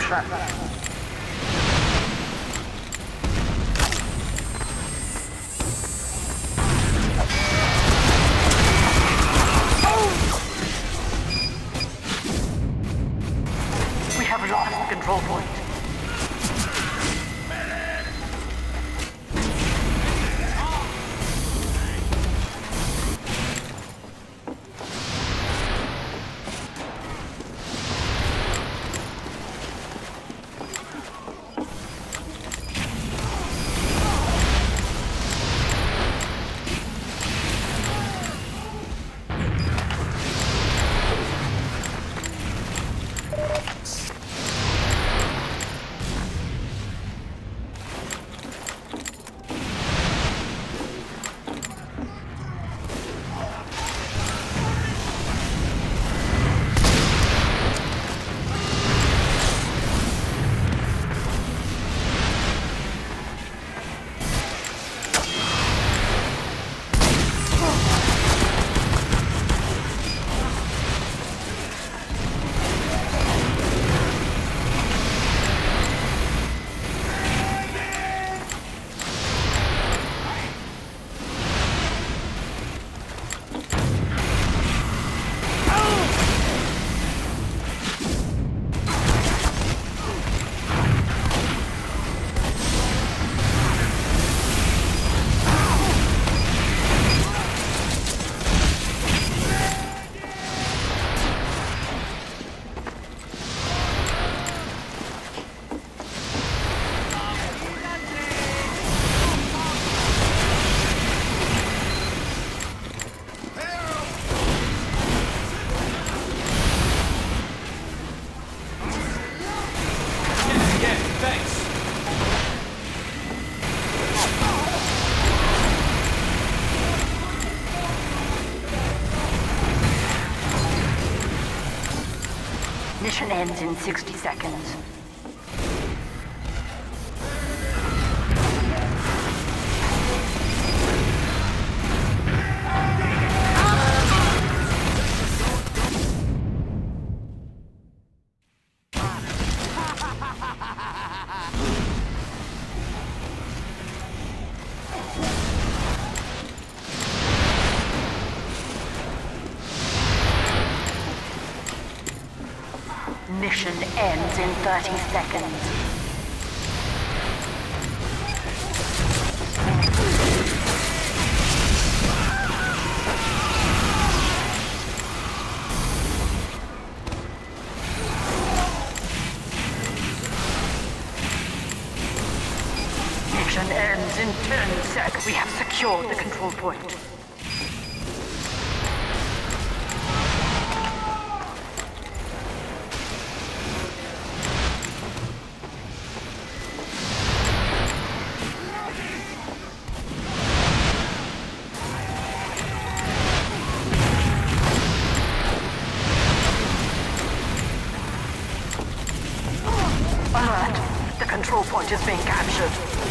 extraction. We have lost the control point. Mission ends in 60 seconds. Mission ends in 30 seconds. Mission ends in 10 seconds. We have secured the control point. Alert! The control point is being captured.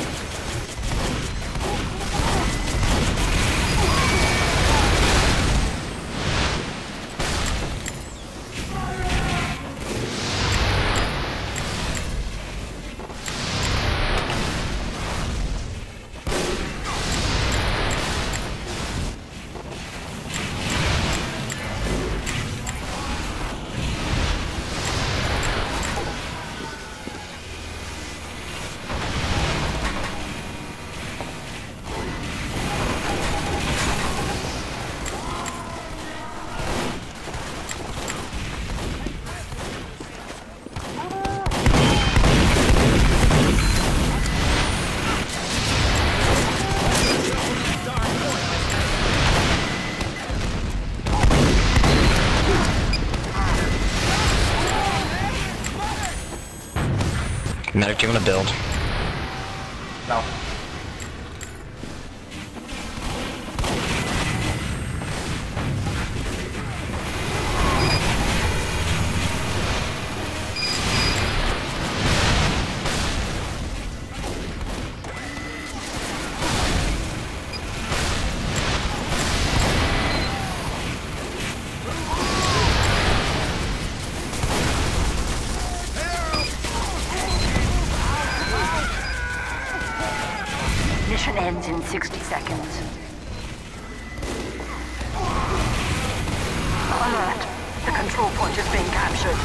Medic, do you want to build? No. Mission ends in 60 seconds. Alert! The control point is being captured.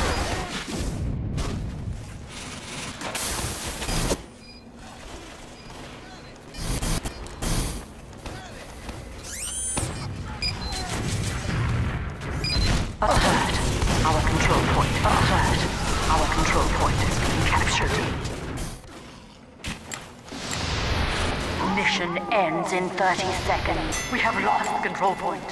Alert! Our control point. Alert! Our control point is being captured. Mission ends in 30 seconds. We have lost the control point.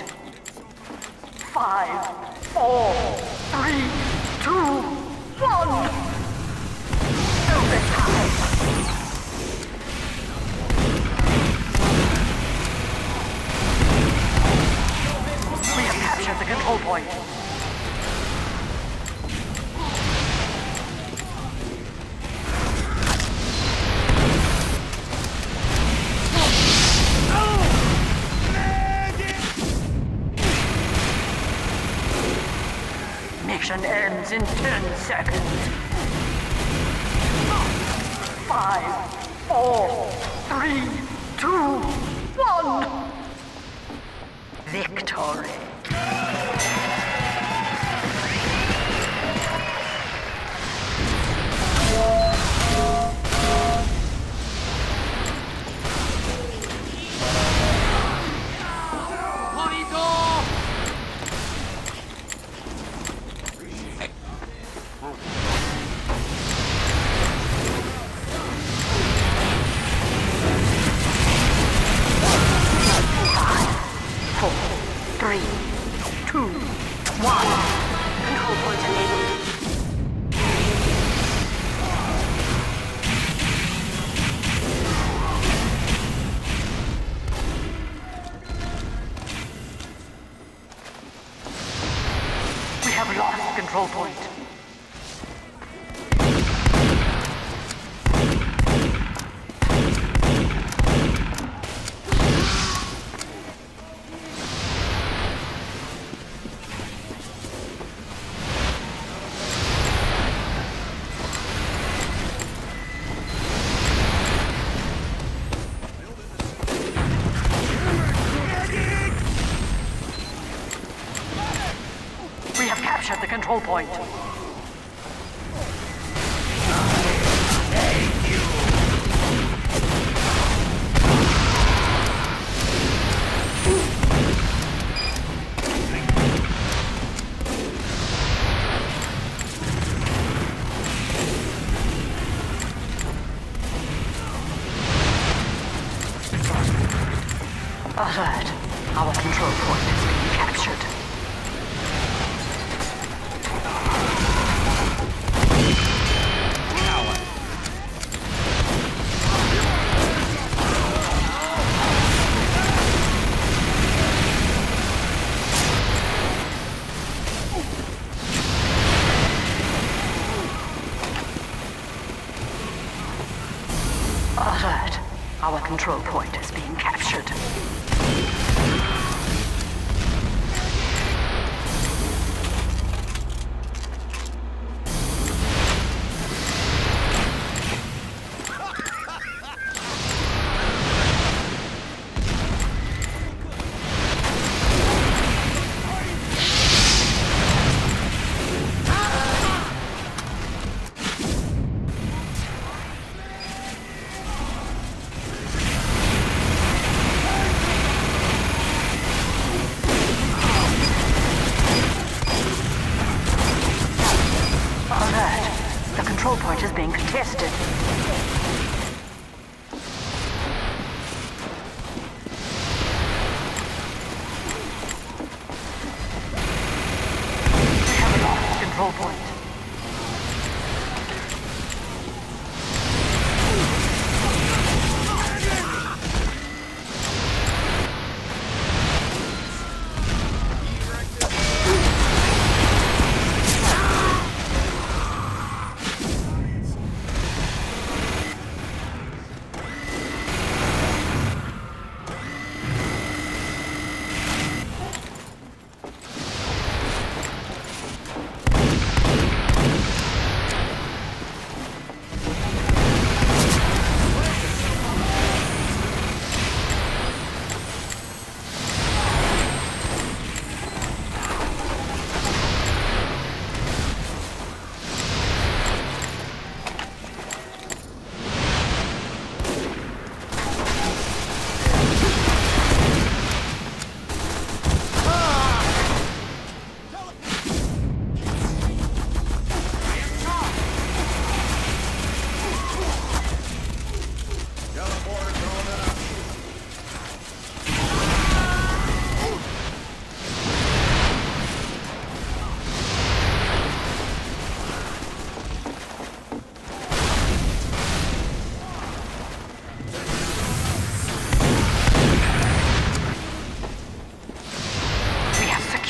5, 4, 3, 2, 1. Overtime. We have captured the control point. Mission ends in 10 seconds. 5, 4, 3, 2, 1. Victory. Control point. We have captured the control point. Alert! Our control point is being captured. Alert! Our control point is being captured. The control point is being contested. We have lost control point.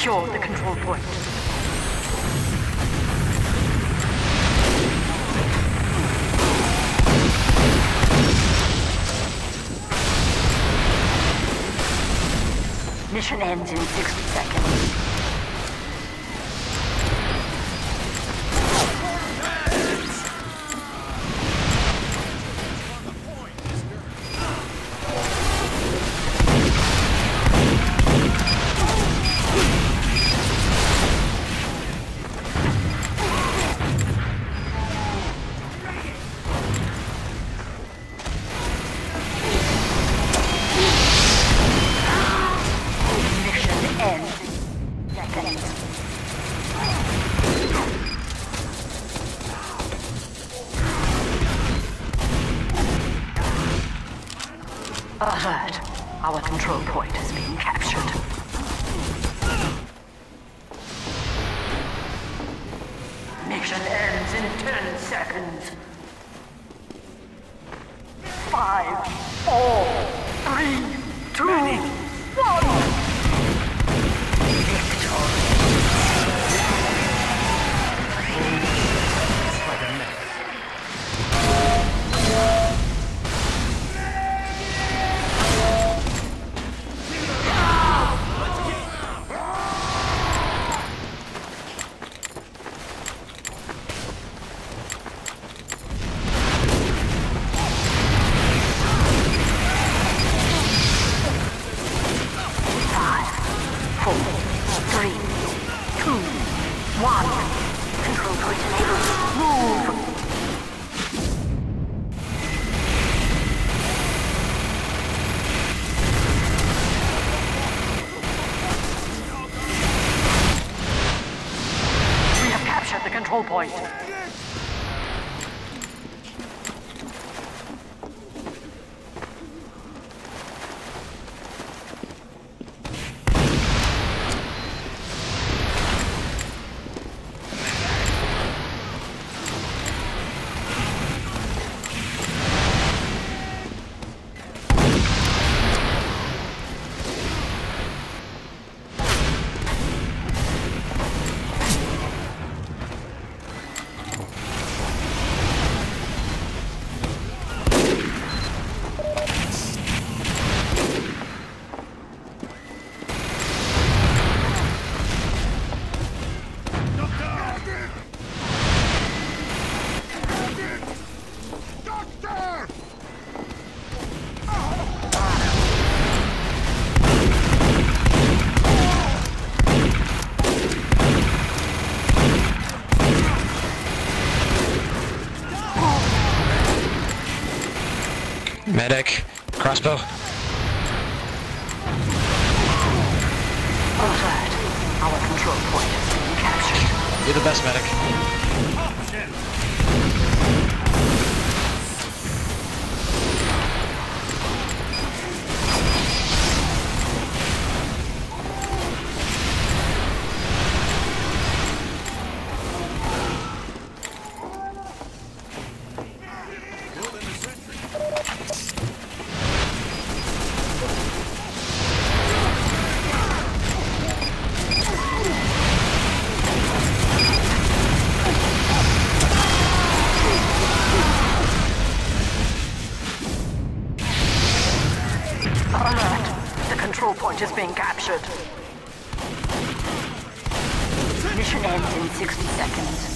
secured the control point. Mission ends in 60 seconds. Alert. Our control point is being captured. Mission ends in 10 seconds. 5, 4, 3, 2, 1. Control point. Medic, crossbow. Alert. Our control point is being captured. You're the best, medic. Alert. The control point is being captured. Mission ends in 60 seconds.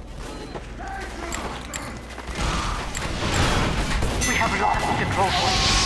We have lost control point.